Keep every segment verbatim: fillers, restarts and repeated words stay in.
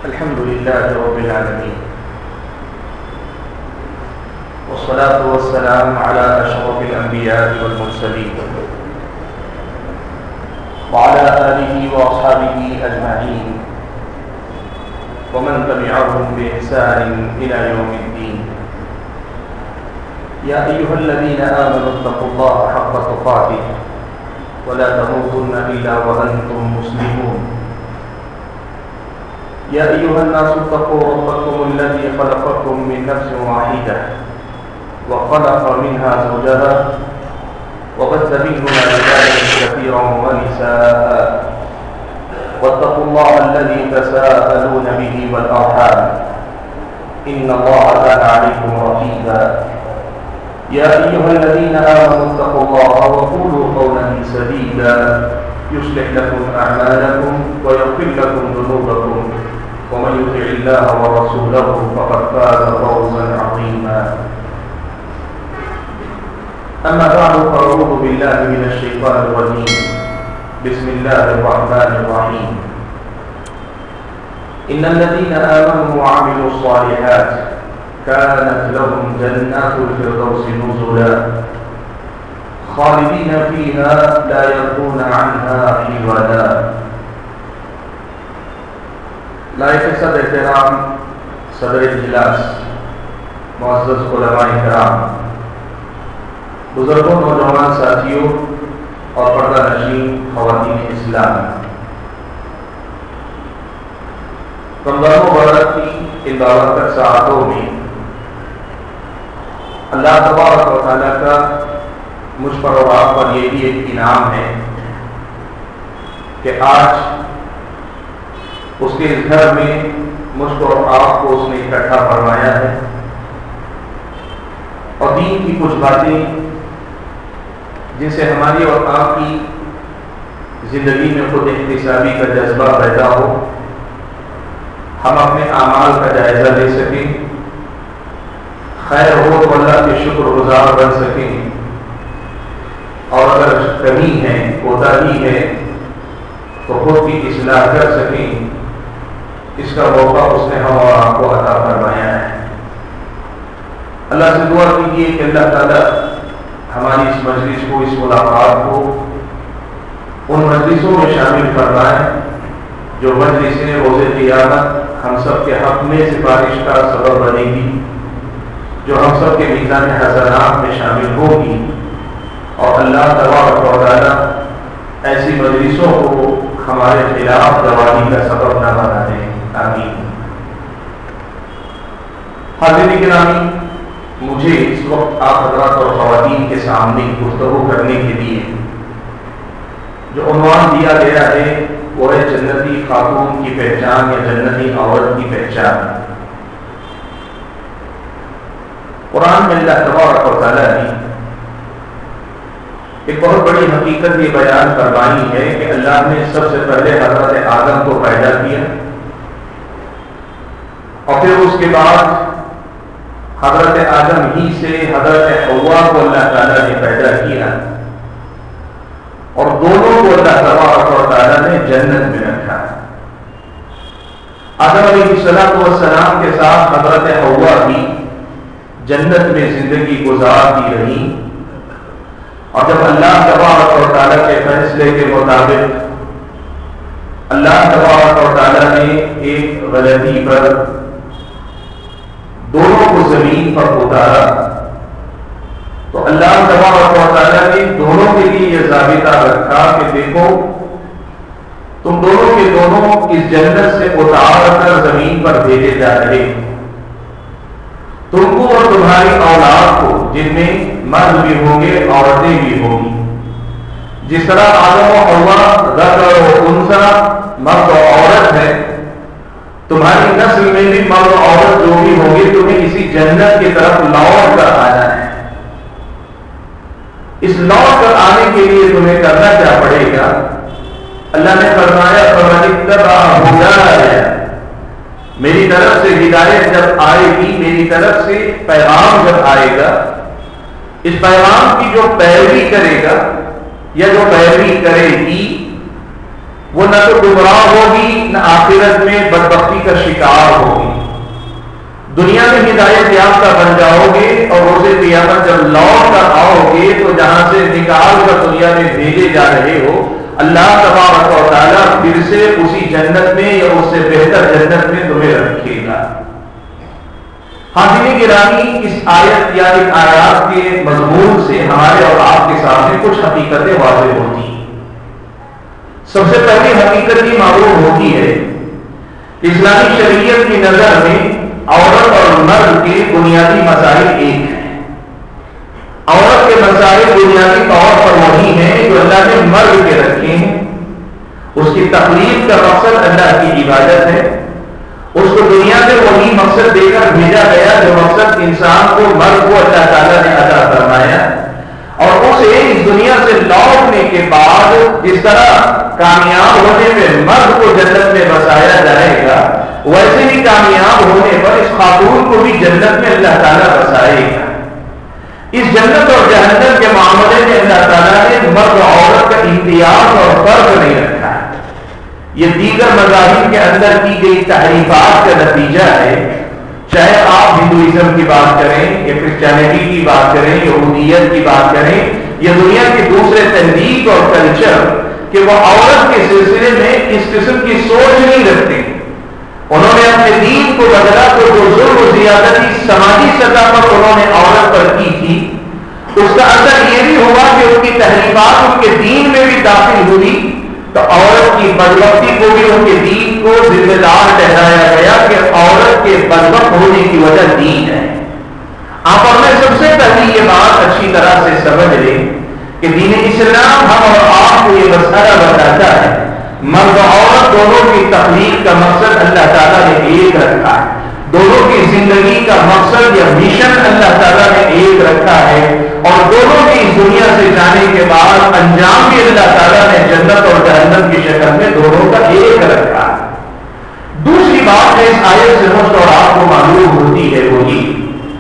الحمد لله رب العالمين، والصلاة والسلام على أشرف الأنبياء والمرسلين وعلى آله وأصحابه أجمعين ومن تبعهم بإحسان إلى يوم الدين. يا أيها الذين آمنوا اتقوا الله حق تقاته ولا تموتن إلا وأنتم مسلمون. يا أيها الناس اتقوا ربكم الذي خلقكم من نفس واحدة وخلق منها زوجها وبث منهما رجالا كثيرا ونساء واتقوا الله الذي تساءلون به والأرحام إن الله كان عليكم رقيبا. يا أيها الذين آمنوا اتقوا الله وقولوا قولا سديدا يصلح لكم أعمالكم ويغفر لكم ذنوبكم ومن يطع الله ورسوله فقد فاز فوزا عظيما. أما بعد فأعوذ بالله من الشيطان الرجيم. بسم الله الرحمن الرحيم. إن الذين آمنوا وعملوا الصالحات كانت لهم جنات الفردوس نزلا خالدين فيها لا يبغون عنها حولا. لائق صدر احترام صدر اجلاس، معزز علماء کرام، بزرگوں، نوجوان ساتھیوں اور پردہ نشین خواتین اسلام، رمضان مبارک کی ان بابرکت ساعتوں میں اللہ تبارک و تعالیٰ کا مجھ پر اور آپ پر یہ بھی ایک انعام ہے کہ آج اس کے گھر میں مجھ کو اور آپ کو اس نے اکٹھا فرمایا ہے اور دین کی کچھ باتیں جن سے ہماری اور آپ کی زندگی میں خود احتسابی کا جذبہ پیدا ہو، ہم اپنے اعمال کا جائزہ لے سکیں، خیر ہو تو اللہ کے شکر گزار بن سکیں، اور اگر کمی ہے، کوتاہی ہے تو خود کی اصلاح کر سکیں، اس کا موقع اس نے ہم اور آپ کو عطا فرمایا ہے۔ اللہ سے دعا کیجیے کہ اللہ تعالیٰ ہماری اس مجلس کو، اس ملاقات کو ان مجلسوں میں شامل فرمائے جو مجلسیں روز قیامت ہم سب کے حق میں سفارش کا سبب بنے گی، جو ہم سب کے میزان حسنات میں شامل ہوگی، اور اللہ تبارک و تعالیٰ ایسی مجلسوں کو ہمارے خلاف گواہی کا سبب نہ بنا دے، آمین۔ حاضرین گرامی، مجھے اس وقت آپ حضرات اور خواتین کے سامنے گفتگو کرنے کے لیے جو عنوان دیا گیا ہے وہ ہے جنتی خاتون کی پہچان یا جنتی عورت کی پہچان۔ قرآن میں اللہ تبارک و تعالیٰ نے ایک بہت بڑی حقیقت یہ بیان فرمائی ہے کہ اللہ نے سب سے پہلے حضرت آدم کو پیدا کیا اور پھر اس کے بعد حضرت آدم ہی سے حضرت حوا کو اللہ تعالیٰ نے پیدا کیا اور دونوں کو اللہ تبارک و تعالیٰ نے جنت میں رکھا۔ آدم علیہ السلام والسلام کے ساتھ حضرت حوا بھی جنت میں زندگی گزارتی رہی، اور جب اللہ تبارک و تعالیٰ کے فیصلے کے مطابق اللہ تبارک و تعالیٰ نے ایک غلطی پر دونوں کو زمین پر اتارا تو اللہ تبارک و تعالیٰ نے دونوں کے لیے یہ ضابطہ رکھا کہ دیکھو تم دونوں کے دونوں اس جنت سے اتار کر زمین پر بھیجے جا رہے، تم کو اور تمہاری اولاد کو، جن میں مرد بھی ہوں گے عورتیں بھی ہوں گی، جس طرح آدم و حوا ذکر و انثی مرد و عورت ہے، تمہاری نسل میں بھی مرد و عورت جو بھی ہوں گے تمہیں اسی جنت کی طرف لوٹ کر آنا ہے۔ اس لوٹ کر آنے کے لیے تمہیں کرنا کیا پڑے گا؟ اللہ نے فرمایا فَمَنِ اتَّبَعَ هُدَايَ، میری طرف سے ہدایت جب آئے گی، میری طرف سے پیغام جب آئے گا، اس پیغام کی جو پیروی کرے گا یا جو پیروی کرے گی وہ نہ تو گمراہ ہوگی نہ آخرت میں بدبختی کا شکار ہوگی. دنیا میں ہدایت یافتہ بن جاؤ گے اور روز قیامت جب لوٹ کر آؤ گے تو جہاں سے نکال کر دنیا میں بھیجے جا رہے ہو اللہ تبارک و تعالیٰ پھر سے اسی جنت میں یا اس سے بہتر جنت میں تمہیں رکھے گا. حاضرین گرامی، اس آیت یا ایک آیات کے مضمون سے ہمارے اور آپ کے سامنے کچھ حقیقتیں واضح ہوتی ہیں. سب سے پہلی حقیقت یہ معلوم ہوتی ہے کہ اسلامی شریعت کی نظر میں عورت اور مرد کے بنیادی مسائل ایک ہیں. عورت کے مسائل بنیادی طور پر وہی ہیں جو اللہ نے مرد کے رکھے ہیں. اس کی تخلیق کا مقصد اللہ کی عبادت ہے. اس کو دنیا میں وہی مقصد دے کر بھیجا گیا جو مقصد انسان کو مرد کو اللہ تعالیٰ نے عطا فرمایا. اور اسے اس دنیا سے لوٹنے کے بعد جس طرح کامیاب ہونے میں مرد کو جنت میں بسایا جائے گا ویسے ہی کامیاب ہونے پر اس خاتون کو بھی جنت میں اللہ تعالیٰ بسائے گا. اس جنت اور جہنم کے معاملے میں اللہ تعالیٰ نے مرد و عورت کا امتیاز اور فرق نہیں رکھا ہے. یہ دیگر مذاہب کے اندر کی گئی تحریفات کا نتیجہ ہے. چاہے آپ ہندوازم کی بات کریں یا کرسچینٹی کی بات کریں یہودیت کی بات کریں یا دنیا کے دوسرے تہذیب اور کلچر کہ وہ عورت کے سلسلے میں اس قسم کی سوچ نہیں رکھتے. انہوں نے اپنے دین کو بدلا تو جو ظلم و زیادتی سماجی سطح پر انہوں نے عورت پر کی تھی اس کا اثر یہ بھی ہوا کہ ان کی تحریفات ان کے دین میں بھی داخل ہوئی تو عورت کی بدبختی کو بھی ان کے دین کو ذمہ دار ٹھہرایا گیا کہ عورت کے بدبخت ہونے کی وجہ دین ہے. آپ اور میں سب سے پہلی یہ بات اچھی طرح سے سمجھ لیں کہ دین اسلام ہم اور آپ کو یہ مسئلہ بتاتا ہے مرد عورت دونوں کی تخلیق کا مقصد اللہ تعالیٰ نے ایک رکھا ہے. دونوں کی زندگی کا مقصد یا مشن اللہ تعالیٰ نے ایک رکھا ہے اور دونوں کی اس دنیا سے جانے کے بعد انجام بھی اللہ تعالیٰ نے جنت اور جہنم کی شکل میں دونوں کا ایک رکھا ہے. دوسری بات ہے اس آیت سے مجھ اور آپ کو معلوم ہوتی ہے وہ یہ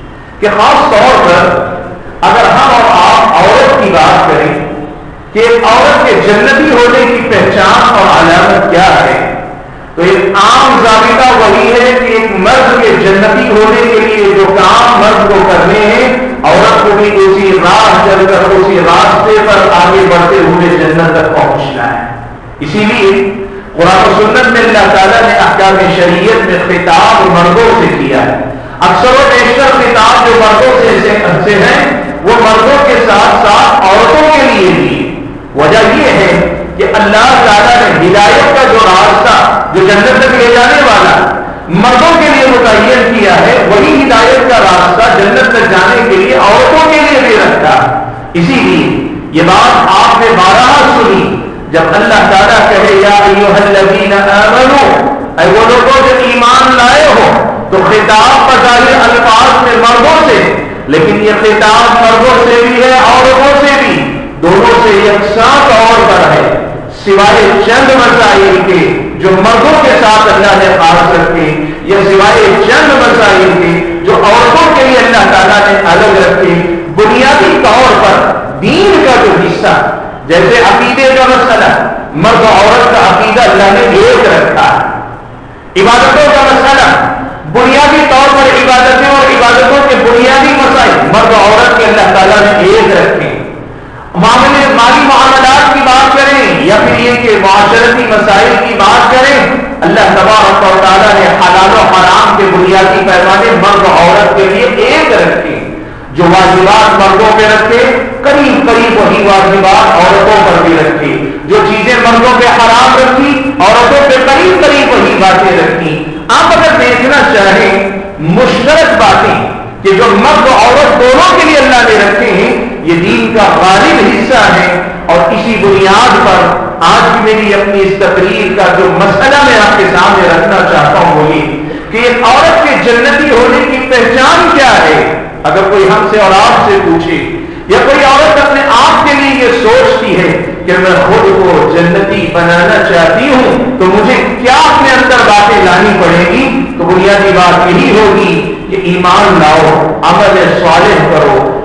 کہ خاص طور پر اگر ہم اور آپ عورت کی بات کریں کہ ایک عورت کے جنتی ہونے کی پہچان اور علامت کیا ہے تو ایک عام ضابطہ وہی ہے کہ ایک مرد کے جنتی ہونے کے لیے جو کام مرد کو کرنے ہیں عورت کو بھی اسی راہ چل کر اسی راستے پر آگے بڑھتے ہوئے جنت تک پہنچنا ہے. اسی لیے قرآن و سنت میں اللہ تعالیٰ نے احکام شریعت میں خطاب مردوں سے کیا ہے. اکثر و بیشتر خطاب جو مردوں سے ہیں وہ مردوں کے ساتھ ساتھ عورتوں کے لیے بھی. وجہ یہ ہے کہ اللہ تعالیٰ نے ہدایت کا جو راستہ جو جنت تک لے جانے والا مردوں کے لیے متعین کیا ہے وہی ہدایت کا راستہ جنت تک جانے کے لیے عورتوں کے لیے بھی رکھا. اسی لیے یہ بات آپ نے بارہا سنی جب اللہ تعالیٰ کہے یا ایھا الذین آمنوا اے وہ لوگوں جو ایمان لائے ہو تو خطاب بظاہر الفاظ میں مردوں سے لیکن یہ خطاب مردوں سے بھی ہے عورتوں سے بھی دونوں سے یکساں طور پر ہے سوائے چند مسائل کے جو مردوں کے ساتھ اللہ نے خاص رکھے یا سوائے چند مسائل کے جو عورتوں کے لیے اللہ تعالیٰ نے الگ رکھے. بنیادی طور پر دین کا جو حصہ جیسے عقیدے کا مسئلہ مرد و عورت کا عقیدہ اللہ نے ایک رکھا ہے. عبادتوں کا مسئلہ بنیادی طور پر عبادتیں اور عبادتوں کے بنیادی مسائل مرد و عورت کے اللہ تعالیٰ نے ایک رکھے. معاملے مالی معاملات کی بات کریں یا پھر یہ کہ معاشرتی مسائل کی بات کریں اللہ تبارک و تعالیٰ نے حلال و حرام کے بنیادی پیمانے مرد و عورت کے لیے ایک رکھے. جو واجبات مردوں پہ رکھے قریب قریب وہی واجبات عورتوں پر بھی رکھے. جو چیزیں مردوں پہ حرام رکھی عورتوں پہ قریب قریب وہی باتیں رکھی. آپ اگر دیکھنا چاہیں مشترک باتیں کہ جو مرد و عورت دونوں کے لیے اللہ نے رکھے ہیں یہ دین کا غالب حصہ ہے. اور اسی بنیاد پر آج کی میری اپنی اس تقریر کا جو مسئلہ میں آپ کے سامنے رکھنا چاہتا ہوں وہ یہ کہ ایک عورت کے جنتی ہونے کی پہچان کیا ہے. اگر کوئی ہم سے اور آپ سے پوچھے یا کوئی عورت اپنے آپ کے لیے یہ سوچتی ہے کہ میں خود کو جنتی بنانا چاہتی ہوں تو مجھے کیا اپنے اندر باتیں لانی پڑے گی تو بنیادی بات یہی ہوگی کہ ایمان لاؤ عمل صالح کرو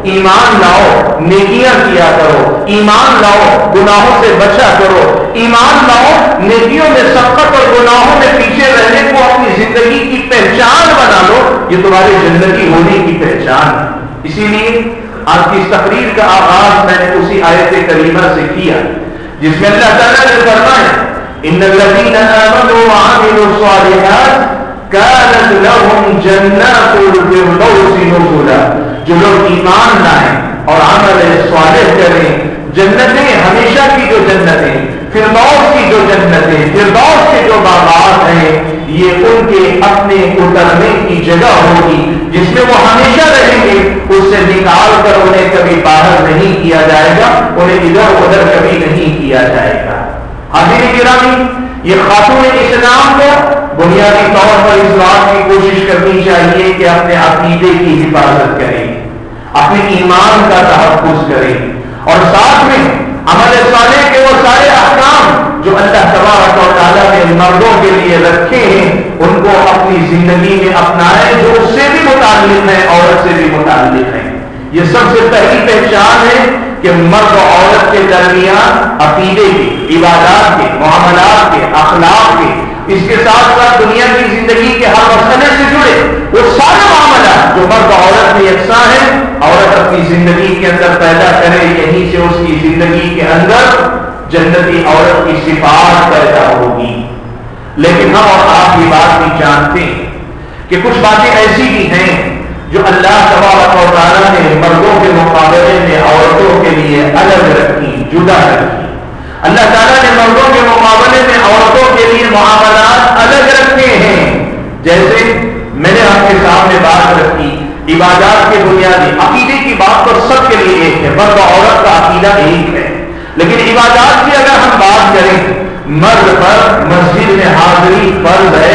ایمان لاؤ، نیکیاں کیا کرو، ایمان لاؤ، گناہوں سے بچا کرو، ایمان لاؤ، نیکیوں میں سبقت اور گناہوں میں پیچھے رہنے کو اپنی زندگی کی پہچان بنا لو، یہ تمہاری زندگی ہونے کی پہچان ہے۔ اسی لیے آج کی اس تقریر کا آغاز میں نے اسی آیت کریمہ سے کیا جس میں اللہ تعالیٰ نے فرمایا ان الذین آمنوا وعملوا الصالحات كانت لهم جنات الفردوس نزلا، جو لوگ ایمان لائیں اور عمل صالح کریں، جنتیں ہمیشہ کی جو جنتیں، فردوس کی جو جنتیں، فردوس کے جو باغات ہیں، یہ ان کے اپنے اترنے کی جگہ ہوگی جس میں وہ ہمیشہ رہیں گے، اس سے نکال کر انہیں کبھی باہر نہیں کیا جائے گا، انہیں ادھر ادھر کبھی نہیں کیا جائے گا۔ حاضرین گرامی، یہ خاتون اسلام کو بنیادی طور پر اس بات کی کوشش کرنی چاہیے کہ اپنے عقیدے کی حفاظت کریں، اپنے ایمان کا تحفظ کریں، اور ساتھ میں عمل صالح کے وہ سارے احکام جو اللہ تبارک و تعالیٰ نے مردوں کے لیے رکھے ہیں ان کو اپنی زندگی میں اپنائیں، جو اس سے بھی متعلق ہیں، عورت سے بھی متعلق ہیں۔ یہ سب سے پہلی پہچان ہے کہ مرد و عورت کے درمیان عقیدے کے، عبادات کے، معاملات کے، اخلاق کے، اس کے ساتھ ساتھ دنیا کی زندگی کے ہر مسئلے سے جڑے وہ سارے معاملات جو مرد و عورت میں یکساں ہیں، عورت اپنی زندگی کے اندر پیدا کرے، یہیں سے اس کی زندگی کے اندر جنتی عورت کی صفات پیدا ہوگی۔ لیکن ہم اور آپ یہ بات بھی جانتے ہیں کہ کچھ باتیں ایسی بھی ہیں جو اللہ تبارک و تعالیٰ نے مردوں کے مقابلے میں عورتوں کے لیے الگ رکھی، جدا رکھی۔ اللہ تعالیٰ نے مردوں کے مقابلے میں عورتوں کے لیے معاملات الگ رکھے ہیں۔ جیسے میں نے آپ کے سامنے بات رکھی عبادات کے بنیادی عقیدے کی بات تو سب کے لیے ایک ہے، مرد و عورت کا عقیدہ ایک ہے، لیکن عبادات کی اگر ہم بات کریں، مرد پر مسجد میں حاضری فرض ہے،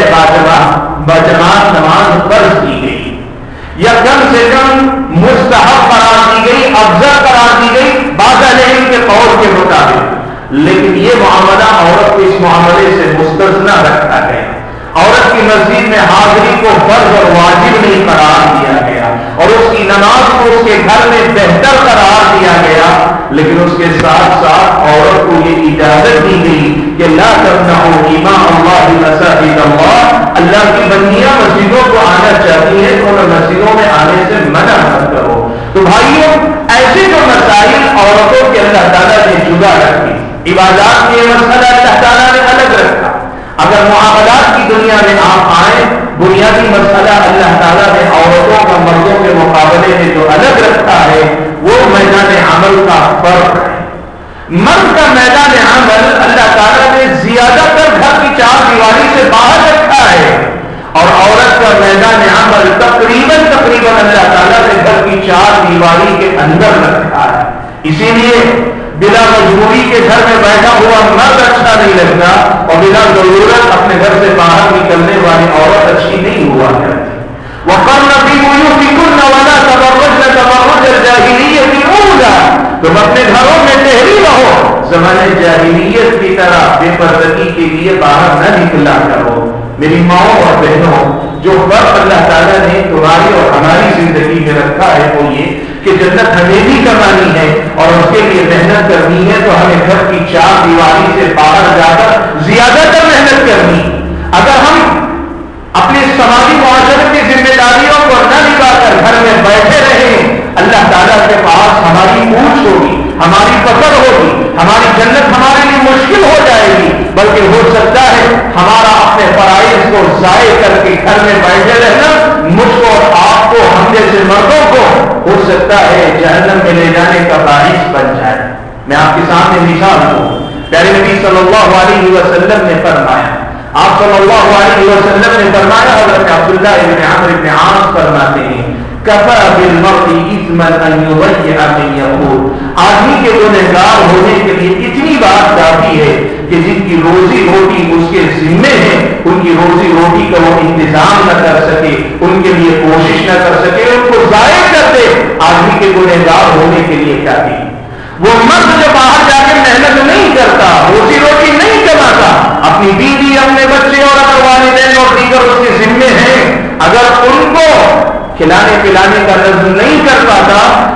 باجماعت نماز فرض کی گئی یا کم سے کم مستحب قرار دی گئی، افضل قرار دی گئی بعض علم کے قول کے مطابق، لیکن یہ معاملہ عورت کو اس معاملے سے مستثنا رکھا گیا۔ عورت کی مسجد میں حاضری کو فرض اور واجب نہیں قرار دیا گیا، اور اس کی نماز کو اس کے گھر میں بہتر قرار دیا گیا، لیکن اس کے ساتھ ساتھ عورت کو یہ اجازت دی گئی کہ لا تمنعوا اماء اللہ مساجد اللہ، اللہ کی بندیاں مسجدوں کو آنا چاہتی ہیں تو انہیں مسجدوں میں آنے سے منع مت کرو۔ تو بھائیوں، ایسے جو مسائل عورتوں کے اللہ تعالیٰ نے جدا رکھے، عبادات کے مسئلہ اللہ تعالیٰ نے الگ رکھا، اگر معاملات کی دنیا میں آپ آئیں، بنیادی مسئلہ اللہ تعالیٰ نے عورتوں کا مردوں کے مقابلے میں جو الگ رکھا ہے وہ میدان عمل کا فرق ہے۔ مرد کا میدان عمل اللہ تعالیٰ نے زیادہ تر گھر کی چار دیواری سے باہر رکھا ہے، اور عورت کا میدان عمل تقریباً تقریباً اللہ تعالیٰ نے گھر کی چار دیواری کے اندر رکھا ہے۔ اسی لیے بلا مجبوری کے گھر میں بیٹھا ہوا مرد اچھا نہیں لگتا، اور بلا ضرورت اپنے گھر سے باہر نکلنے والی عورت اچھی نہیں ہوا کرتی۔ وَقَرْنَ فِي بُيُوتِكُنَّ وَلَا تَبَرَّجْنَ تَبَرُّجَ الْجَاهِلِيَّةِ الْأُولَىٰ، تم اپنے گھروں میں ٹھہری رہو، زمانے جاہلیت کی طرح بے پردگی کے لیے باہر نہ نکلا کرو۔ میری ماؤں اور بہنوں، جو فرق اللہ تعالیٰ نے تمہاری اور ہماری زندگی میں رکھا ہے وہ یہ کہ جنت ہمیں بھی کمانی ہے اور اس کے لیے محنت کرنی ہے، تو ہمیں گھر کی چار دیواری سے باہر جا کر زیادہ تر محنت کرنی۔ اگر ہم اپنی سماجی معاشرت کی ذمہ داریوں کو نہ نبھا کر گھر میں بیٹھے رہیں، اللہ تعالیٰ کے پاس ہماری پوچھ ہوگی، ہماری پکڑ ہوگی، ہماری جنت ہمارے لیے مشکل ہو جائے گی، بلکہ ہو سکتا ہے ہمارا اپنے فرائض کو ضائع کر کے گھر میں بیٹھے رہنا مجھ کو اور آپ کو، ہم جیسے مردوں کو، ہو سکتا ہے جہنم میں لے جانے کا باعث بن جائے۔ میں آپ کے سامنے مثال دوں، پیارے نبی صلی اللہ علیہ وسلم نے فرمایا، آپ صلی اللہ علیہ وسلم نے فرمایا، حضرت عبداللہ ابن عمرو ابن عاص فرماتے ہیں، کفى بالمرء اثما ان يضيع من يقول، آدمی کے گنہگار ہونے کے لیے اتنی بات کافی ہے کہ جن کی روزی روٹی اس کے ذمے ہے، ان کی روزی روٹی کا وہ انتظام نہ کر سکے، ان کے لیے کوشش نہ کر سکے، ان کو ضائع کر دے، آدمی کے گنہگار ہونے کے لیے کافی۔ وہ مرد جو باہر جا کے محنت نہیں کرتا، روزی روٹی نہیں کماتا، اپنی بیوی، اپنے بچے اور اپنے والدین اور دیگر اس کے ذمے ہیں، اگر ان کو کھلانے پلانے کا نظم نہیں کر پاتا،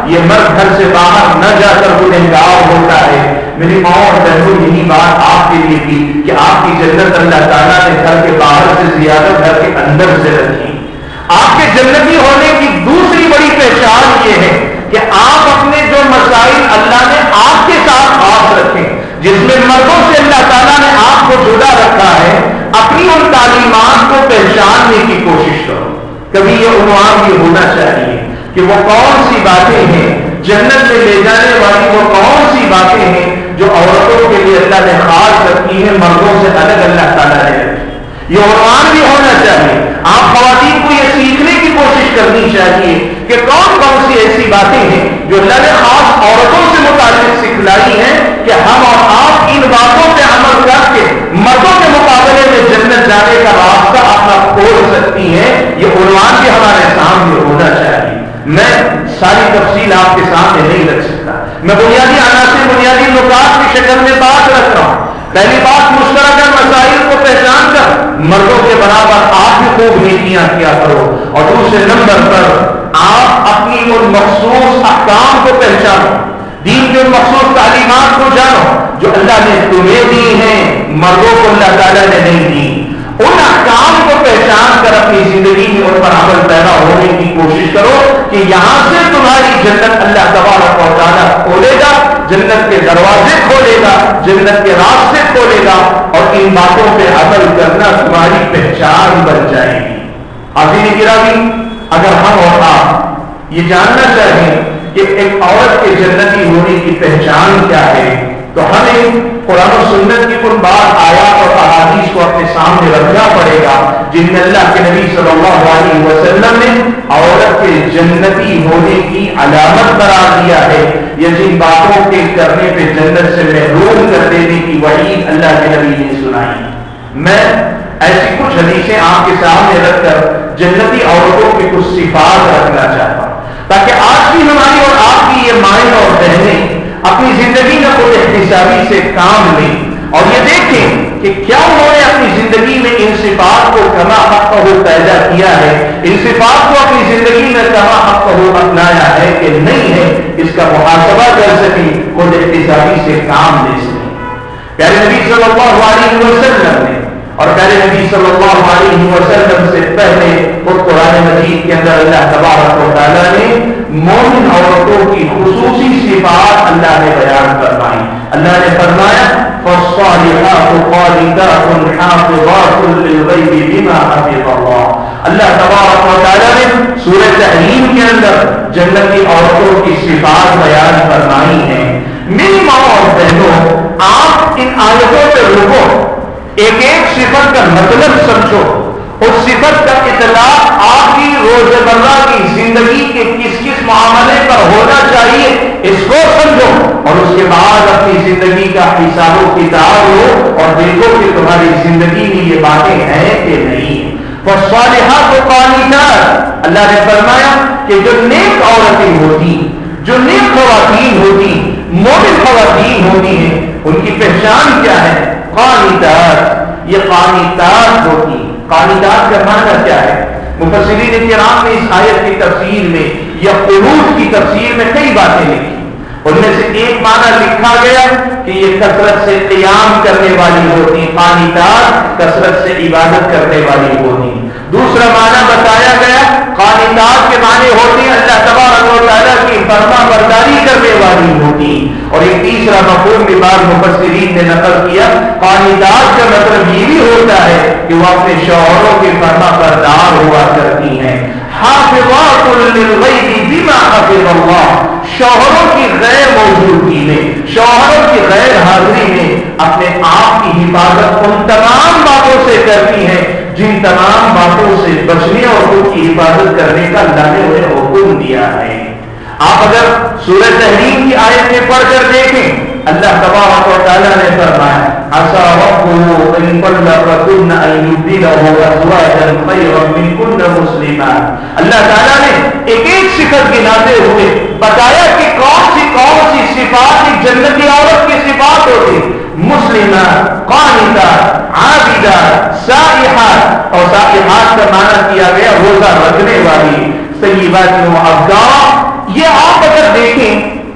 یہ مرد گھر سے باہر نہ جا کر گنہگار ہوتا ہے۔ میری ماں اور بہنوں یہی بات آپ کے لیے کی کہ آپ کی جنت اللہ تعالیٰ نے گھر کے باہر سے زیادہ گھر کے اندر سے رکھی۔ آپ کے جنتی ہونے کی دوسری بڑی پہچان یہ ہے کہ آپ اپنے جو مسائل اللہ نے آپ کے ساتھ خاص رکھے، جس میں مردوں سے اللہ تعالیٰ نے آپ کو جدا رکھا ہے، اپنی ان تعلیمات کو پہچاننے کی کوشش کرو۔ کبھی یہ عنوان بھی ہونا چاہیے کہ وہ کون سی باتیں ہیں جنت میں لے جانے والی، وہ کون سی باتیں ہیں جو عورتوں کے لیے اللہ نے خاص رکھی ہے، مردوں سے الگ اللہ تعالیٰ نے رکھی۔ یہ عنوان بھی ہونا چاہیے۔ آپ خواتین کو یہ سیکھنے کی کوشش کرنی چاہیے کہ کون کون سی ایسی باتیں ہیں جو اللہ نے خاص عورتوں سے متعلق سکھلائی ہیں کہ ہم اور آپ ان باتوں پہ عمل کر کے مردوں کے مقابلے میں جنت جانے کا راستہ اپنا کھول سکتی ہیں۔ یہ عنوان بھی ہمارے سامنے ہونا چاہیے۔ میں ساری تفصیل آپ کے سامنے نہیں رکھ سکتا، میں بنیادی عناصر بنیادی نکات کی شکل میں بات رکھ رہا ہوں۔ پہلی بات، مشترکہ مسائل کو پہچان کر مردوں کے برابر آپ بھی خوب نیکیاں کیا کرو، اور دوسرے نمبر پر آپ اپنی ان مخصوص احکام کو پہچانو، دین کے مخصوص تعلیمات کو جانو جو اللہ نے تمہیں دی ہیں، مردوں کو اللہ تعالیٰ نے نہیں دی۔ ان احکام کو پہچان کر اپنی زندگی میں ان پر عمل پیدا ہونے کی کوشش کرو کہ یہاں سے تمہاری جنت اللہ تبارک و تعالیٰ کھولے گا، جنت کے دروازے کھولے گا، جنت کے راستے کھولے گا، اور ان باتوں پہ عمل کرنا تمہاری پہچان بن جائے گی۔ حاضرین گرامی، اگر ہم اور آپ یہ جاننا چاہیں کہ ایک عورت کے جنتی ہونے کی پہچان کیا ہے، تو ہمیں قرآن و سنت کی ان بعض آیات اور احادیث کو اپنے سامنے رکھنا پڑے گا جن میں اللہ کے نبی صلی اللہ علیہ وسلم نے عورت کے جنتی ہونے کی علامت قرار دیا ہے، یا جن باتوں کے کرنے پہ جنت سے محروم کر دینے کی وعید اللہ کے نبی نے سنائی۔ میں ایسی کچھ حدیثیں آپ کے سامنے رکھ کر جنتی عورتوں کی کچھ صفات رکھنا چاہتا ہوں تاکہ آج بھی ہماری اور آپ کی یہ مائیں اور بہنیں اپنی زندگی میں کوئی احتسابی سے کام لیں اور یہ دیکھیں کہ کیا انہوں نے اپنی زندگی میں ان صفات کو کما حق ہو پیدا کیا ہے، ان صفات کو اپنی زندگی میں کما حق ہو اپنایا ہے کہ نہیں ہے، اس کا محاسبہ کر سکیں، خود احتسابی سے کام لے سکیں۔ پیارے نبی صلی اللہ علیہ وسلم نے اور پیارے نبی صلی اللہ علیہ وسلم سے پہلے خود قرآن مجید کے اندر اللہ تبارک و تعالیٰ نے مومن عورتوں کی خصوصی صفات اللہ نے بیان فرمائی۔ اللہ نے فرمایا فَالصَّالِحَاتُ قَانِتَاتٌ حَافِظَاتٌ لِلْغَيْبِ بِمَا حَفِظَ اللَّهُ۔ اللہ تبارک و تعالیٰ نے سورہ تحریم کے اندر جنتی عورتوں کی صفات بیان فرمائی ہیں۔ میری ماں اور بہنوں، آپ ان آیتوں پہ رکو، ایک ایک صفت کا مطلب سمجھو، اس صفت کا اطلاق آپ کی روزمرہ کی زندگی کے کس کس معاملے پر ہونا چاہیے اس کو سمجھو، اور اس کے بعد اپنی زندگی کا حساب و کتاب ہو اور دیکھو کہ تمہاری زندگی میں یہ باتیں ہیں کہ نہیں۔ فالصالحات قانتات، اللہ نے فرمایا کہ جو نیک عورتیں ہوتی، جو نیک خواتین ہوتی، مومن خواتین ہوتی ہیں، ان کی پہچان کیا ہے؟ قانتات، یہ قانتات ہوتی۔ قانتات کا معنی کیا ہے؟ مفسرین کرام نے اس آیت کی تفسیر میں یا قنوت کی تفسیر میں کئی باتیں لکھی، ان میں سے ایک معنی لکھا گیا کہ یہ کثرت سے قیام کرنے والی ہوتی، قانتات کثرت سے عبادت کرنے والی ہوتی۔ دوسرا معنی بتایا گیا قانتات کے معنی ہوتی اللہ تبارک و تعالیٰ کی فرما برداری کرنے والی ہوتی، اور ایک تیسرا مفہوم بھی بعض مفسرین نے نقل کیا، قانتات کا مطلب یہ بھی ہوتا ہے کہ وہ اپنے شوہروں کی فرما بردار ہوا کرتی ہیں۔ حافظات للغیب بما حفظ اللہ، شوہروں کی غیر موجودگی میں، شوہروں کی غیر حاضری میں اپنے آپ کی حفاظت ان تمام باتوں سے کرتی ہیں جن تمام باتوں سے بچنے اور خود کی حفاظت کرنے کا اللہ نے انہیں حکم دیا ہے۔ آپ اگر سورہ تحریم کی آیت میں پڑھ کر دیکھیں، اللہ تبارک و تعالیٰ نے فرمایا عَسَىٰ رَبُّهُ إِن طَلَّقَكُنَّ أَن يُبْدِلَهُ أَزْوَاجًا خَيْرًا مِنكُنَّ مُسْلِمَاتٍ۔ اللہ تعالیٰ نے ایک ایک صفت گناتے ہوئے بتایا کہ کون سی کون سی صفات ایک جنتی عورت کی صفات ہوتی، مسلمات، قانتات، عابدات، سائحات، اور سائحات کا معنی کیا گیا روزہ رکھنے والی، طیبات و ابکار۔ یہ آپ اگر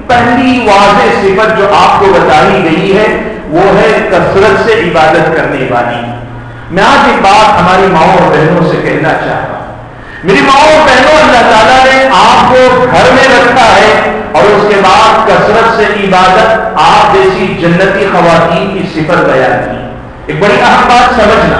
پہلی واضح صفت جو آپ کو بتائی گئی ہے وہ ہے کثرت سے عبادت کرنے والی۔ میں آج ایک بات ہماری ماؤں اور بہنوں سے کہنا چاہتا ہوں، میری ماؤں اور بہنوں، اللہ تعالیٰ نے آپ کو گھر میں رکھا ہے اور اس کے بعد کثرت سے عبادت آپ جیسی جنتی خواتین کی صفت بیان کی۔ ایک بڑی اہم بات سمجھنا،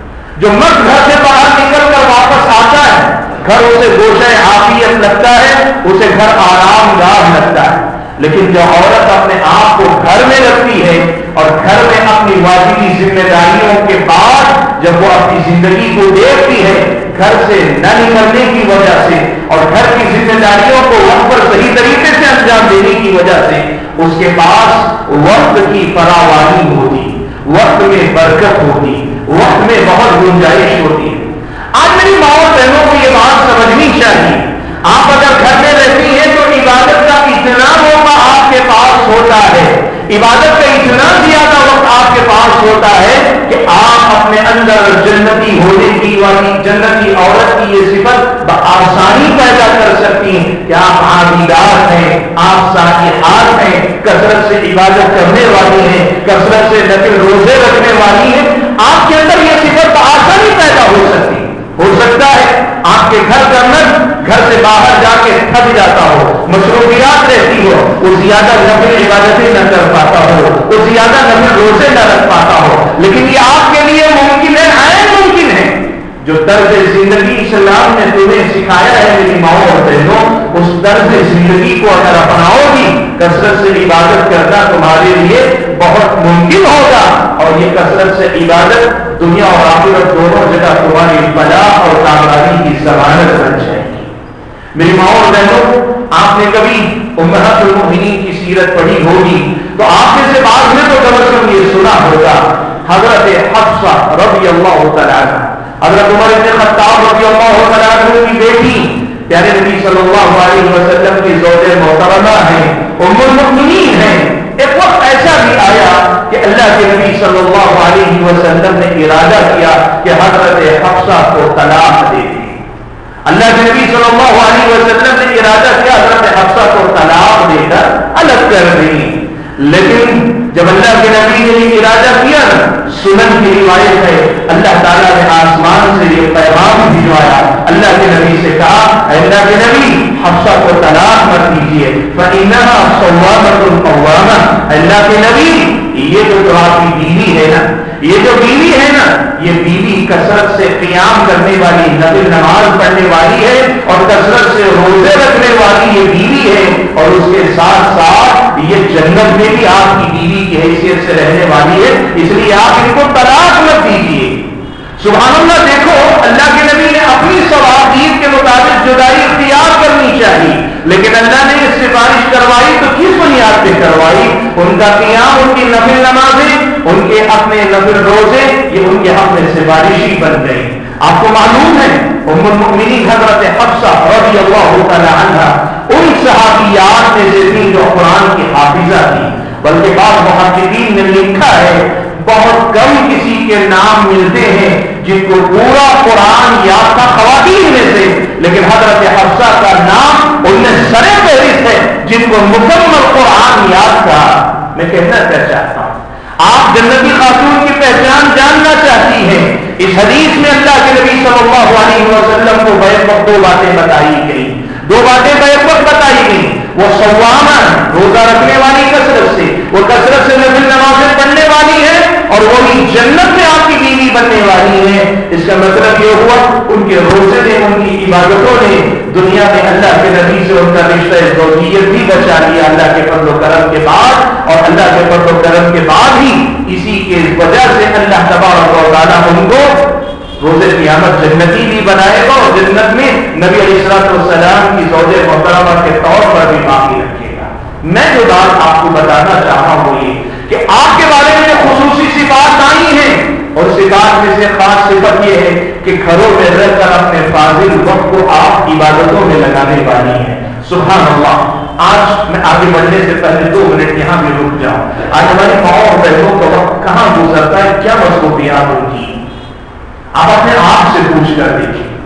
جو مرد گھر سے باہر نکل کر واپس آتا ہے گھر اسے گوشہ عافیت لگتا ہے، اسے گھر آرام گاہ لگتا ہے، لیکن جو عورت اپنے آپ کو گھر میں رکھتی ہے اور گھر میں اپنی واجبی ذمہ داریوں کے بعد جب وہ اپنی زندگی کو دیکھتی ہے گھر سے نہ نکلنے کی وجہ سے اور گھر کی ذمہ داریوں کو وقت پر صحیح طریقے سے انجام دینے کی وجہ سے اس کے پاس وقت کی فراوانی ہوتی، وقت میں برکت ہوتی، وقت میں بہت گنجائش ہوتی ہے۔ آج میری ماں اور بہنوں کو یہ بات سمجھنی چاہیے، آپ اگر گھر میں رہتی ہیں تو عبادت کا اتنا موقع آپ کے پاس ہوتا ہے، عبادت کا اتنا زیادہ وقت آپ کے پاس ہوتا ہے کہ آپ اپنے اندر جنتی ہونے کی والی جنتی عورت کی یہ صفت بآسانی پیدا کر سکتی ہیں کہ آپ عابدات ہیں، آپ صالحات ہیں، کثرت سے عبادت کرنے والی ہیں، کثرت سے نفل روزے رکھنے والی ہیں، آپ کے اندر یہ صفت بآسانی پیدا ہو سکتی ہے۔ ہو سکتا ہے آپ کے گھر کا مرد گھر سے باہر جا کے تھک جاتا ہو، مصروفیات رہتی ہو، وہ زیادہ نفل عبادتیں نہ کر پاتا ہو، وہ زیادہ نفل روزے نہ رکھ پاتا ہو، لیکن یہ آپ کے لیے ممکن ہے، عین ممکن ہے۔ جو طرز زندگی اسلام نے تمہیں سکھایا ہے میری ماؤں اور بہنوں، اس طرز زندگی کو اگر اپناؤ گی کثرت سے عبادت کرنا تمہارے لیے بہت ممکن ہوگا، اور یہ کثرت سے عبادت دنیا اور آخرت دونوں جگہ تمہاری فلاح اور کامیابی کی ضمانت بن جائے گی۔ میری ماں اور بہنوں، آپ نے کبھی امہات المؤمنین کی سیرت پڑھی ہوگی تو آپ میں سے بعض نے تو کم از کم یہ سنا ہوگا، حضرت حفصہ رضی اللہ تعالیٰ عنہ، حضرت عمر بن خطاب رضی اللہ تعالیٰ عنہ کی بیٹی، پیارے نبی صلی اللہ علیہ وسلم کی زوج محترمہ ہیں، ام المؤمنین ہیں۔ ایک وقت ایسا بھی آیا کہ اللہ کے نبی صلی اللہ علیہ وسلم نے ارادہ کیا کہ حضرت حفصہ کو طلاق دے دیں۔ اللہ کے نبی صلی اللہ علیہ وسلم نے ارادہ کیا حضرت حفصہ کو طلاق دے کر الگ کر دیں، لیکن جب اللہ کے نبی نے یہ ارادہ کیا نا، سنن کی روایت ہے اللہ تعالیٰ نے آسمان سے یہ پیغام بھجوایا، اللہ کے نبی سے کہا اے اللہ کے نبی حفصہ کو طلاق مت دیجیے، فإنها صوامة قوامة، اللہ کے نبی یہ جو آپ کی بیوی ہے نا، یہ جو بیوی ہے نا، یہ بیوی کثرت سے قیام کرنے والی، نفل نماز پڑھنے والی ہے اور کثرت سے روزے رکھنے والی یہ بیوی ہے، اور اس کے ساتھ ساتھ یہ جنت میں بھی آپ کی بیوی کی حیثیت سے رہنے والی ہے، اس لیے آپ ان کو طلاق مت دیجیے۔ سبحان اللہ، دیکھو اللہ کے نبی نے اپنی صلاحیت کے مطابق جدائی اختیار کرنی چاہیے، لیکن اللہ نے یہ سفارش کروائی تو کس بنیاد پہ کروائی؟ ان کا قیام، ان کی نفل نمازیں، ان کے اپنے نفل روزے، یہ ان کے حق میں سفارشی بن گئی۔ آپ کو معلوم ہے ام المؤمنین حضرت حفصہ رضی اللہ تعالی عنہ ان صحابیات میں سے تھی جو قرآن کی حافظہ تھی، بلکہ بعض محققین نے لکھا ہے بہت کم کسی کے نام ملتے ہیں جن کو پورا قرآن یاد تھا خواتین میں سے، لیکن حضرت حفصہ کا نام ان میں سرے فہرست ہے جن کو مکمل قرآن یاد تھا۔ میں کہنا کیا چاہتا ہوں، آپ جنتی خاتون کی پہچان جاننا چاہتی ہیں، اس حدیث میں اللہ کے نبی صلی اللہ علیہ وسلم کو بیک وقت دو باتیں بتائی گئی، دو باتیں بیک وقت بتائی گئی۔ وہ صوامہ، روزہ رکھنے والی کثرت سے، وہ کثرت سے نفل نمازیں پڑھنے والی ہے، اور وہی جنت میں آپ کی بیوی بننے والی ہے۔ اس کا مطلب یہ ہوا ان کے روزے نے، ان کی عبادتوں نے دنیا میں اللہ کے نبی سے ان کا رشتہ زوجیت بھی بچا لیا اللہ کے فضل و کرم کے بعد، اور اللہ کے فضل و کرم کے بعد ہی اسی کے وجہ سے اللہ تبارک و تعالیٰ ان کو روز قیامت جنتی بھی بنائے گا اور جنت میں نبی علیہ الصلوۃ والسلام کی زوج محترمہ کے طور پر بھی باقی رکھے گا۔ میں جو بات آپ کو بتانا چاہ رہا ہوں وہ یہ کہ آپ کے بارے میں خصوصی صفات آئی ہیں، اور صفات میں سے خاص صفت یہ ہے کہ گھروں میں رہ کر اپنے فاضل وقت کو آپ عبادتوں میں لگانے والی ہیں۔ سبحان اللہ، آج میں آگے بڑھنے سے پہلے دو منٹ یہاں بھی رک جاؤں۔ آج ہماری ماں اور بہنوں کا وقت کہاں گزرتا ہے، کیا مصروفیات ان کی، آپ اپنے آپ سے پوچھ کر دیکھیں۔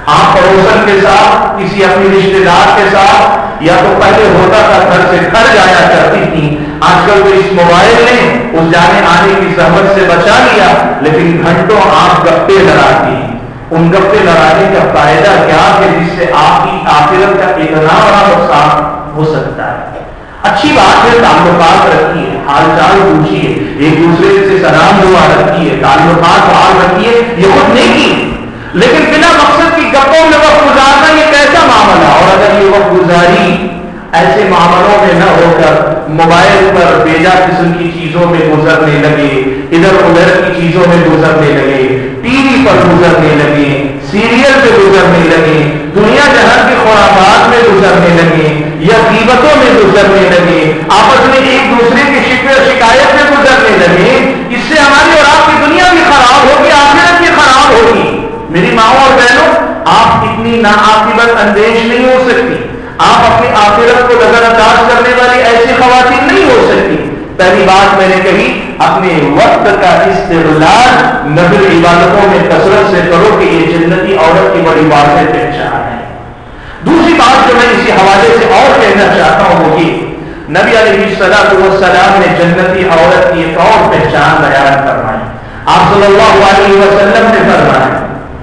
آپ پڑوسن کے ساتھ، کسی اپنی رشتے دار کے ساتھ، یا تو پہلے ہوتا تھا گھر سے گھر جایا کرتی تھی، آج کل تو اس موبائل نے اس جانے آنے کی زحمت سے بچا لیا، لیکن گھنٹوں آپ گپے لڑاتی ہیں۔ ان گپے لڑانے کا فائدہ کیا کہ جس سے آپ کی آخرت کا اتنا بڑا نقصان ہو سکتا ہے۔ اچھی بات ہے، تعلقات رکھیے، حال چال پوچھیے، ایک دوسرے سے سلام دعا رکھیے، تعلقات بحال رکھیے، یہ خود نیکی، لیکن بنا مقصد کی گپوں میں وقت گزارنا یہ کیسا معاملہ؟ اور اگر یہ وقت گزاری ایسے معاملوں میں نہ ہو کر موبائل پر بیجا قسم کی چیزوں میں گزرنے لگے، ادھر ادھر کی چیزوں میں گزرنے لگے، ٹی وی پر گزرنے لگے، سیریل پہ گزرنے لگے، دنیا جہاں کے خرافات میں گزرنے لگے، یا غیبتوں میں گزرنے لگے، آپس میں ایک دوسرے کی شکوے اور شکایت میں گزرنے لگے، اس سے ہماری اور آپ کی دنیا بھی خراب ہوگی، آخرت بھی خراب ہوگی۔ میری ماؤں اور بہنوں، آپ اتنی ناعاقبت اندیش نہیں ہو سکتی، آپ اپنی آخرت کو نظر انداز کرنے والی ایسی خواتین نہیں ہو سکتی۔ پہلی بات میں نے کہی، اپنے وقت کا استغلال نفل عبادتوں میں کثرت سے کرو کہ یہ جنتی عورت کی بڑی واضح پہچان ہے۔ دوسری بات جو میں اسی حوالے سے اور کہنا چاہتا ہوں وہ یہ، نبی علیہ الصلوۃ والسلام نے جنتی عورت کی ایک اور پہچان بیان فرمائی۔ آپ صلی اللہ علیہ وسلم نے فرمایا،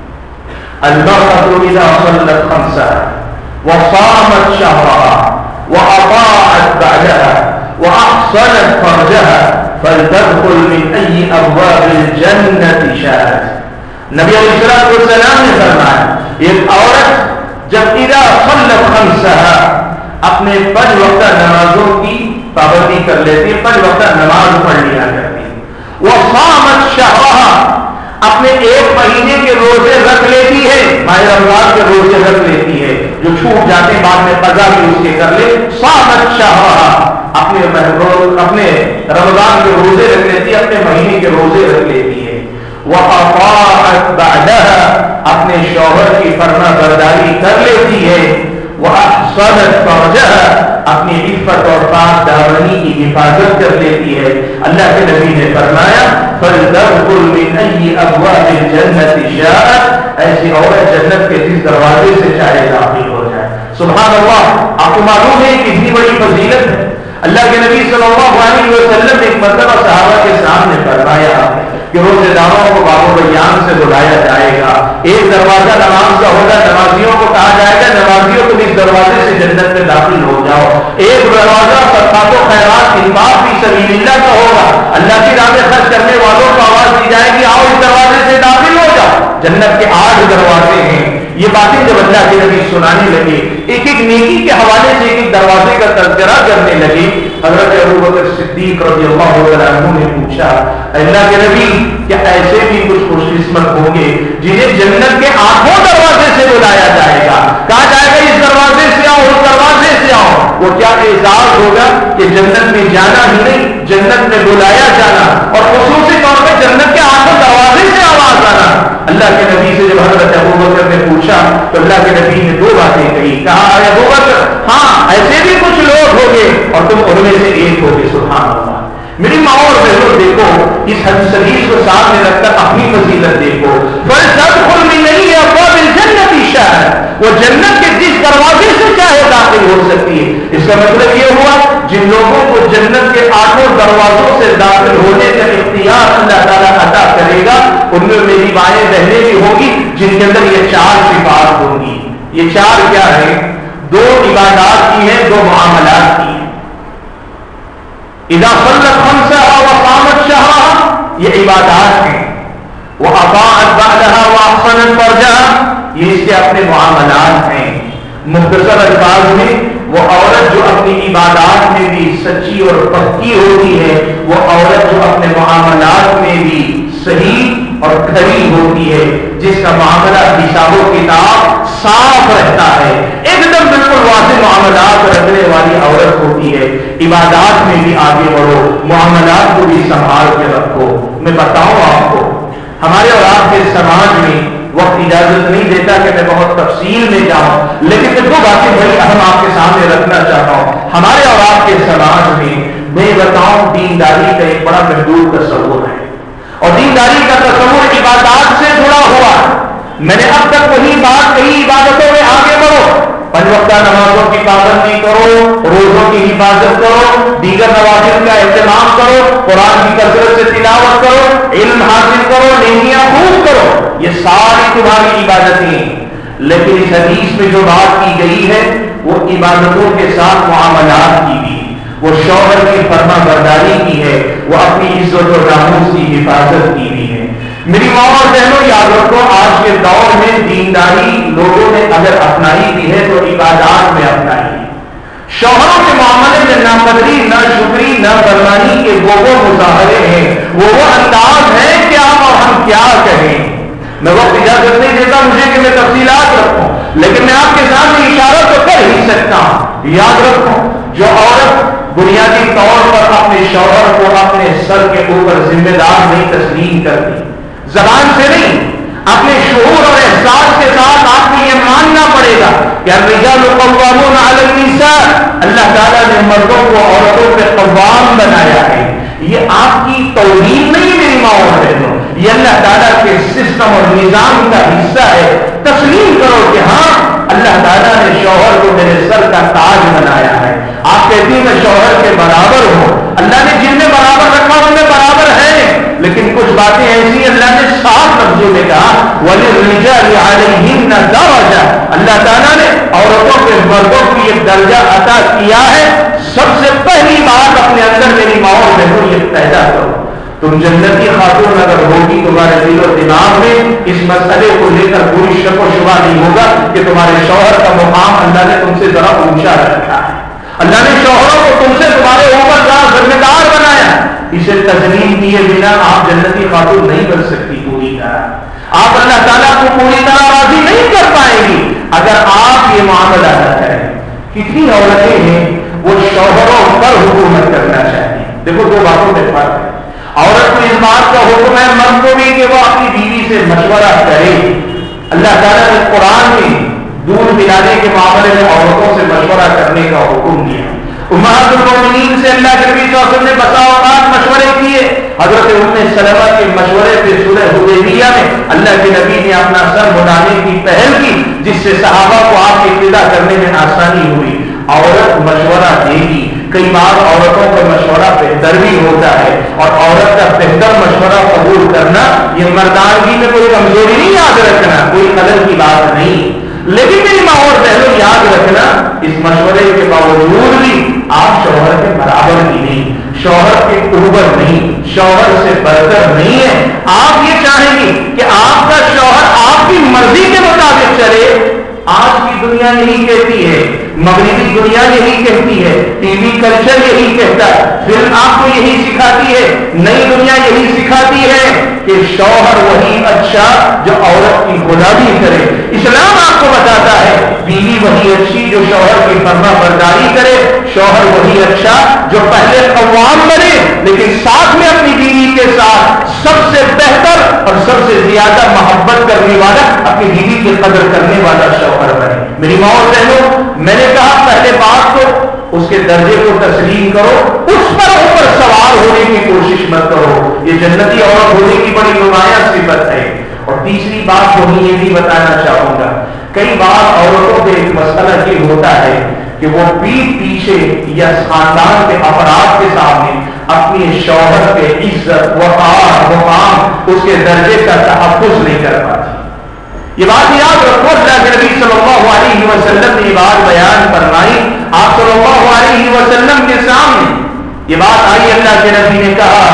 المرأة إذا صلت خمسها وصامت شهرها وأطاعت بعدها وأحصنت فرجها فلتدخل من أي أبواب الجنة شاءت۔ نبی علیہ الصلوۃ والسلام نے فرمایا، ایک عورت جب اذا صلت خمسها اپنے پنج وقتہ نمازوں کی پابندی کر لیتی ہے، پنج وقتہ نماز پڑھ لیا کرتی ہے، وصامت شهرها اپنے ایک مہینے کے روزے رکھ لیتی ہے، ماہ رمضان کے روزے رکھ لیتی ہے، جو چھوٹ جاتے بعد میں قضا بھی اس کے کر لے، صامت شہرها اپنے اپنے رمضان کے روزے رکھ لیتی ہے، اپنے مہینے کے روزے رکھ لیتی ہے، وَأَطَاعَتْ بَعْدَهَا اپنے شوہر کی فرما برداری کر لیتی ہے، وَأَحْصَنَتْ فَرْجَهَا اپنی عفت اور پاک دامنی کی حفاظت کر لیتی ہے۔ اللہ کے نبی نے فرمایا، فَلْتَدْخُلْ مِنْ أَيِّ أَبْوَابِ الْجَنَّةِ شَاءَتْ ایسی عورت جنت کے جس دروازے سے چاہے داخل ہو جائے۔ سبحان اللہ، آپ کو معلوم ہے کتنی بڑی فضیلت ہے۔ اللہ کے نبی صلی اللہ علیہ وسلم نے ایک مرتبہ صحابہ کے سامنے فرمایا کہ روزے داروں کو باب الریان سے بلایا جائے گا، ایک دروازہ نماز کا ہوگا، نمازیوں کو کہا جائے گا نمازیوں تم اس دروازے سے جنت میں داخل ہو جاؤ، ایک دروازہ صدقات و خیرات انفاق فی سبیل اللہ کا ہوگا، اللہ کی راہ میں خرچ کرنے والوں کو آواز دی جائے گی آؤ اس دروازے سے داخل ہو جاؤ۔ جنت کے آٹھ دروازے ہیں۔ یہ باتیں جب اللہ کے نبی سنانے لگے، ایک ایک نیکی کے حوالے سے ایک ایک دروازے کا تذکرہ کرنے لگے، حضرت ابوبکر صدیق رضی اللہ عنہ نے پوچھا، اللہ کے نبی کیا ایسے بھی کچھ خوش قسمت ہوں گے جنہیں جنت کے آٹھوں دروازے سے بلایا جائے گا، کہا جائے گا اس دروازے سے آؤ اس دروازے سے آؤ، وہ کیا اعزاز ہوگا کہ جنت میں جانا ہی نہیں، جنت میں بلایا جانا، اور خصوصی طور پہ جنت کے آٹھوں دروازے سے آواز آنا۔ اللہ کے نبی سے جب حضرت ابوبکر نے پوچھا تو اللہ کے نبی نے دو باتیں کہی، کہا اے ابوبکر ہاں ایسے بھی کچھ لوگ ہوں گے اور تم ان میں سے ایک ہوگے۔ سبحان اللہ۔ میری ماں اور بہنوں دیکھو، اس حدیث شریف کو سامنے رکھ کر اپنی فضیلت دیکھو، فَلْتَدْخُلْ مِنْ أَيِّ أَبْوَابِ الْجَنَّةِ شَاءَتْ وہ جنت کے جس دروازے سے چاہے داخل ہو سکتی ہے۔ اس کا مطلب یہ ہوا جن لوگوں کو جنت کے آٹھوں دروازوں سے داخل ہونے کا اختیار اللہ تعالیٰ عطا کرے گا، ان میں میری مائیں بہنیں بھی ہوں گی جن کے اندر یہ چار صفات ہوں گی۔ یہ چار کیا ہیں؟ دو عبادات کی ہیں، دو معاملات کی ہیں۔ اذا صلت خمسها وصامت شهرها یہ عبادات ہیں، وأطاعت بعدها وأحصنت فرجها یہ اس کے اپنے معاملات ہیں۔ مختصر الفاظ میں وہ عورت جو اپنی عبادات میں بھی سچی اور پکی ہوتی ہے، وہ عورت جو اپنے معاملات میں بھی صحیح اور کھری ہوتی ہے، جس کا معاملہ حساب و کتاب صاف رہتا ہے، ایک دم بالکل واضح معاملات رکھنے والی عورت ہوتی ہے۔ عبادات میں بھی آگے بڑھو، معاملات کو بھی سنبھال کے رکھو۔ میں بتاؤں آپ کو، ہمارے اور آپ کے سماج میں وقت اجازت نہیں دیتا کہ میں بہت تفصیل میں جاؤں، لیکن میں دو باتیں بڑی اہم آپ کے سامنے رکھنا چاہتا ہوں۔ ہمارے اور آپ کے سماج میں میں بتاؤں دینداری کا ایک بڑا محدود تصور ہے، اور دینداری کا تصور عبادات سے جڑا ہوا ہے۔ میں نے اب تک وہی بات کہی، عبادتوں میں آگے بڑھو، پنج وقتہ نمازوں کی پابندی کرو، روزوں کی حفاظت کرو، دیگر نوافل کا اہتمام کرو، قرآن کی کثرت سے تلاوت کرو، علم حاصل کرو، نیکیاں خوب کرو، یہ ساری تمہاری عبادتیں۔ لیکن اس حدیث میں جو بات کی گئی ہے وہ عبادتوں کے ساتھ معاملات کی بھی، وہ شوہر کی فرما برداری کی ہے، وہ اپنی عزت و ناموس کی حفاظت کی بھی ہے۔ میری ماں اور بہنوں یاد رکھو، آج کے دور میں دینداری لوگوں نے اگر اپنائی بھی ہے تو عبادات میں اپنائی ہے۔ شوہروں کے معاملے میں نہ قدری، نہ شکری، نہ فرمانی کے وہ وہ مظاہرے ہیں، وہ وہ انداز ہیں کہ آپ اور ہم کیا کہیں۔ میں وقت اجازت نہیں دیتا مجھے کہ میں تفصیلات رکھوں، لیکن میں آپ کے سامنے اشارہ تو کر ہی سکتا ہوں۔ یاد رکھو، جو عورت بنیادی طور پر اپنے شوہر کو اپنے سر کے اوپر ذمہ دار نہیں تسلیم کرتی، زبان سے نہیں، اپنے شعور اور احساس کے ساتھ آپ کو یہ ماننا پڑے گا کہ الرجال قوامون علی النساء، اللہ تعالیٰ نے مردوں کو عورتوں پہ قوام بنایا ہے۔ یہ آپ کی توہین نہیں میری ماں اور بہنوں، یہ اللہ تعالیٰ کے سسٹم اور نظام کا حصہ ہے۔ تسلیم کرو کہ ہاں اللہ تعالیٰ نے شوہر کو میرے سر کا تاج بنایا ہے۔ آپ کہتی میں شوہر کے برابر ہوں، اللہ نے جن میں برابر رکھا ان میں برابر ہے، لیکن کچھ باتیں ایسی اللہ نے صاف لفظوں میں کہا وَلِلرِّجَالِ عَلَيْهِنَّ دَرَجَةٌ، اللہ تعالیٰ نے عورتوں کے مردوں کو یہ درجہ عطا کیا ہے۔ سب سے پہلی بات اپنے اندر میری ماں اور بہنوں یہ پیدا کرو، تم جنتی خاتون اگر ہوگی تمہارے دل و دماغ میں اس مسئلے کو لے کر کوئی شک و شبہ نہیں ہوگا کہ تمہارے شوہر کا مقام اللہ نے تم سے ذرا اونچا رکھا ہے، اللہ نے شوہروں کو تم سے تمہارے اوپر ذرا ذمہ دار بنایا۔ اسے تسلیم کیے بنا آپ جنتی خاتون نہیں بن سکتی پوری طرح، آپ اللہ تعالیٰ کو پوری طرح راضی نہیں کر پائیں گی اگر آپ یہ معاملہ نہ کریں۔ کتنی عورتیں ہیں وہ شوہروں پر حکومت کرنا چاہتی ہیں۔ دیکھو دو باتوں میں فرق ہے، عورت کو اس بات کا حکم ہے مرد کو بھی کہ وہ اپنی بیوی سے مشورہ کرے۔ اللہ تعالیٰ نے قرآن میں دودھ پلانے کے معاملے میں عورتوں سے مشورہ کرنے کا حکم دیا۔ امہات المومنین سے اللہ کے نبی صلی اللہ علیہ وسلم نے بسا اوقات مشورے کیے، حضرت ام سلمہ کے مشورے پہ سورہ حدیبیہ میں اللہ کے نبی نے اپنا سر مڑانے کی پہل کی، جس سے صحابہ کو آپ کی ابتدا کرنے میں آسانی ہوئی۔ عورت مشورہ دے گی، کئی بار عورتوں کا مشورہ بہتر بھی ہوتا ہے، اور عورت کا بہتر مشورہ قبول کرنا یہ مردانگی میں کوئی کمزوری نہیں، یاد رکھنا کوئی خلل کی بات نہیں۔ لیکن میری ماں اور بہنوں یاد رکھنا اس مشورے کے باوجود بھی آپ شوہر کے برابر کی نہیں، شوہر کے اوپر نہیں، شوہر سے برتر نہیں ہے۔ آپ یہ چاہیں گی کہ آپ کا شوہر آپ کی مرضی کے مطابق چلے، آج کی دنیا یہی کہتی ہے، مغربی دنیا یہی کہتی ہے، ٹی وی کلچر یہی کہتا ہے، فلم آپ کو یہی سکھاتی ہے، نئی دنیا یہی سکھاتی ہے کہ شوہر وہی اچھا جو عورت کی غلامی کرے۔ اسلام آپ کو بتاتا ہے بیوی وہی اچھی جو شوہر کی فرما برداری کرے، شوہر وہی اچھا جو پہلے قوام بنے لیکن ساتھ میں اپنی بیوی کے ساتھ سب سے بہتر اور سب سے زیادہ محبت کرنے والا، اپنی بیوی کی قدر کرنے والا شوہر بنے۔ میری ماں اور بہنوں، میں نے کہا پہلے بات تو اس کے درجے کو تسلیم کرو، اس پر اوپر سوار ہونے کی کوشش مت کرو، یہ جنتی عورت ہونے کی بڑی نمایاں صفت ہے۔ اور تیسری بات جو میں یہ بھی بتانا چاہوں گا، کئی بار عورتوں پہ ایک مسئلہ یہ ہوتا ہے کہ وہ پیٹ پیچھے یا خاندان کے افراد کے سامنے اپنے شوہر کے عزت وقار مقام اس کے درجے کا تحفظ نہیں کر پاتی۔ یہ بات یاد رکھو، اللہ کے نبی صلی اللہ علیہ وسلم نے یہ بات بیان فرمائی، آپ صلی اللہ علیہ وسلم کے سامنے یہ بات آئی، اللہ کے نبی نے کہا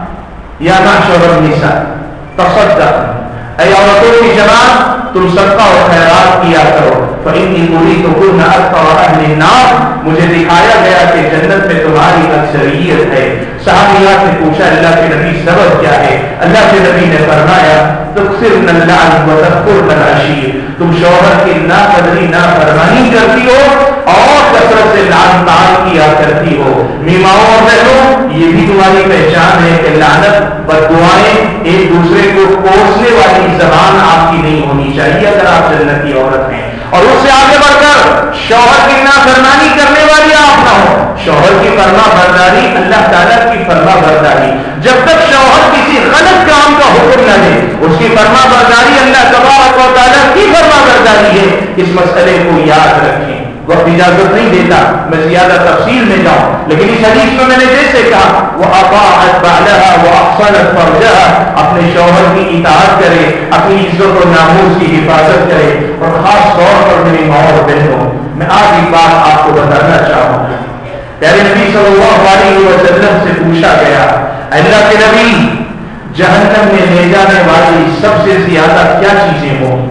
یا معشر النساء تصدق، اے عورتوں کی جماعت تم صدقہ اور خیرات کیا کرو، فإنی أُرِيدُكُنَّ أَكْثَرَ أَهْلِ النَّارِ، مجھے دکھایا گیا کہ جنت میں تمہاری اکثریت ہے۔ صحابیات نے پوچھا اللہ کے نبی سبب کیا ہے؟ اللہ کے نبی نے فرمایا تُكْثِرْنَ اللَّعْنَ وَتَكْفُرْنَ الْعَشِيرَ، تم شوہر کی نافرمانی نافرمانی کرتی ہو اور کثرت سے لعن طعن کیا کرتی ہو۔ ماؤں اور بہنوں، یہ بھی تمہاری پہچان ہے کہ لعنت بددعائیں ایک دوسرے کو کوسنے والی زبان آپ کی نہیں ہونی چاہیے اگر آپ جنتی عورت ہیں، اور اس سے آگے بڑھ کر شوہر کی نافرمانی کرنے والی آپ نہ ہو۔ شوہر کی فرما برداری اللہ تعالیٰ کی فرما برداری، جب تک شوہر کسی غلط کام کا حکم نہ دے اس کی فرما برداری اللہ تبارک و تعالیٰ اس مسئلے کو یاد رکھیں. وقت اجازت نہیں دیتا میں زیادہ تفصیل میں جاؤں، لیکن اس حدیث میں میں نے جیسے کہا وَأَطَاعَتْ بَعْلَهَا وَأَحْصَنَتْ فَرْجَهَا، اپنے شوہر کی اطاعت کرے، اپنی عزت و ناموس کی حفاظت کرے. اور خاص طور پر میری ماں اور بہنوں، میں آج ایک بات آپ کو بتانا چاہوں گا. پیارے نبی صلی اللہ علیہ وسلم سے پوچھا گیا، اللہ کے نبی جہنم میں لے جانے والی سب سے زیادہ کیا چیزیں ہوں؟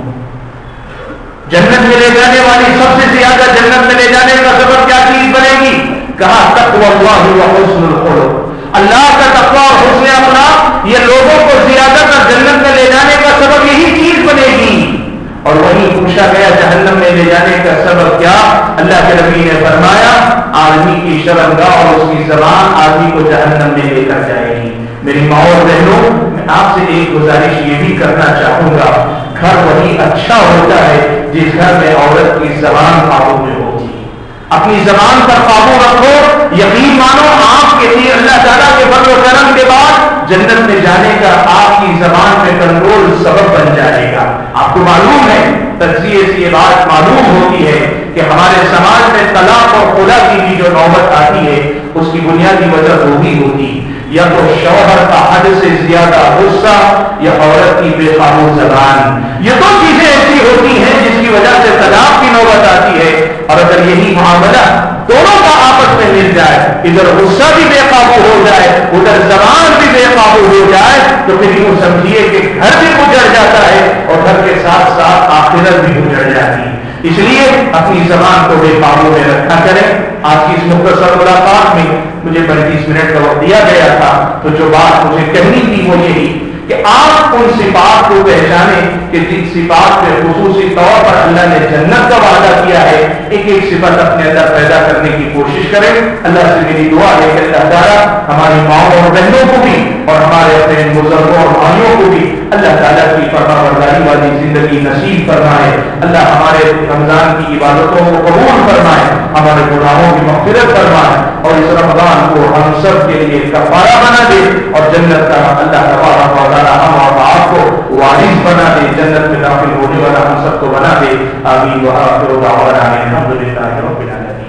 جنت میں لے جانے والی سب سے زیادہ جنت میں لے جانے کا سبب کیا چیز بنے گی؟ کہا تقوی اللہ و حسن الخلق. اللہ کا تقوی اور حسن اخلاق یہ لوگوں کو زیادہ تر جنت میں لے جانے کا سبب یہی چیز بنے گی. اور وہیں پوچھا گیا جہنم میں لے جانے کا سبب کیا؟ اللہ کے نبی نے فرمایا آدمی کی شرمگاہ اور اس کی زبان آدمی کو جہنم میں لے کر جائے گی. میری ماں اور بہنوں، میں آپ سے ایک گزارش یہ بھی کرنا چاہوں گا، گھر وہی اچھا ہوتا ہے جس گھر میں عورت کی زبان قابو میں ہوتی ہے. اپنی زبان پر قابو رکھو، یقین مانو آپ کے لیے اللہ تعالیٰ کے فضل و کرم کے بعد جنت میں جانے کا آپ کی زبان پہ کنٹرول سبب بن جائے گا. آپ کو معلوم ہے، تجزیے سے یہ بات معلوم ہوتی ہے کہ ہمارے سماج میں طلاق اور خلا کی بھی جو نوبت آتی ہے اس کی بنیادی وجہ وہ بھی ہوتی ہے یا تو شوہر کا حد سے زیادہ غصہ یا عورت کی بے قابو زبان. یہ دو چیزیں ایسی ہوتی ہیں جس کی وجہ سے طلاق کی نوبت آتی ہے. اور اگر یہی معاملہ دونوں کا آپس میں مل جائے، ادھر غصہ بھی بے قابو ہو جائے ادھر زبان بھی بے قابو ہو جائے، تو پھر یوں سمجھیے کہ گھر بھی گزر جاتا ہے اور گھر کے ساتھ ساتھ آخرت بھی گزر جاتی ہے. اس لیے اپنی زبان کو بے قابو میں رکھا کریں. آج کی اس مختصر ملاقات میں مجھے پینتیس منٹ کا وقت دیا گیا تھا، تو جو بات مجھے کہنی تھی وہ یہی کہ آپ ان صفات کو پہچانیں کہ جن صفات پہ خصوصی طور پر اللہ نے جنت کا وعدہ کیا ہے، ایک ایک صفت اپنے اندر پیدا کرنے کی کوشش کریں. اللہ سے میری دعا ہے کہ اللہ تعالیٰ ہماری ماؤں اور بہنوں کو بھی اور ہمارے اپنے بزرگوں اور بھائیوں کو بھی اللہ تعالیٰ کی فرما برداری والی زندگی نصیب فرمائے. اللہ ہمارے رمضان کی عبادتوں کو قبول فرمائے، ہمارے گناہوں کی مغفرت فرمائے اور اس رمضان کو ہم سب کے لیے کفارہ بنا دے اور جنت کا اللہ تبارک و تعالی ہم اور آپ کو وارث بنا دے، جنت میں داخل ہونے والا ہم سب کو بنا دے. آمین. وآخر دعوانا الحمد للہ رب العالمین.